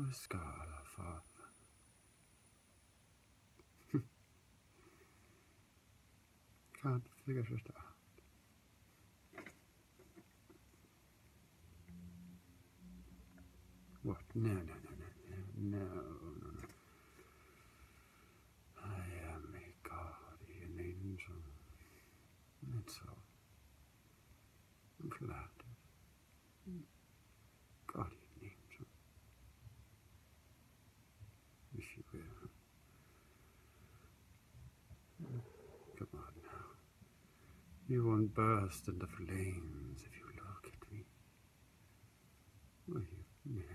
Skala, Father. Can't figure it out. What? No, no, no, no, no, no, no. I am a guardian angel. That's all. I'm flattered. Guardian angel. If you will. Come on now. You won't burst into flames if you look at me. Will you? Yeah.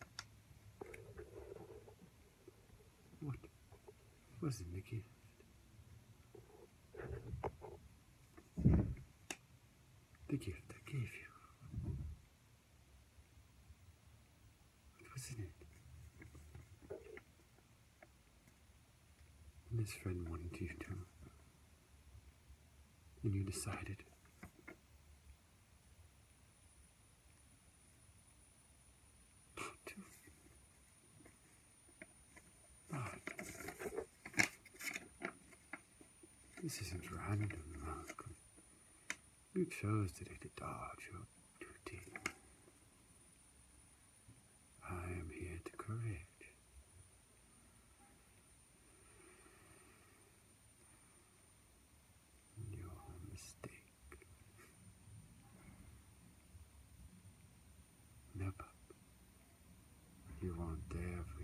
What was in the gift? The gift I gave you. What was in it? And this friend wanted you to. And you decided. This isn't random, Malcolm. You chose today to dodge your duty. I am here to correct your mistake. No, pup. You want everything.